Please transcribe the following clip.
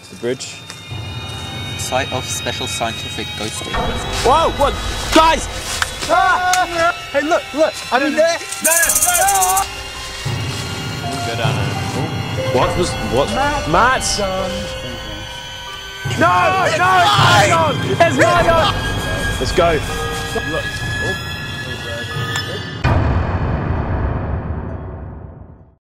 The bridge. Site of special scientific ghosting. Whoa! What? Guys! Ah! Hey, look! I'm in there! No! Go down there. What? Matt! No! It's not on! Let's go! Look.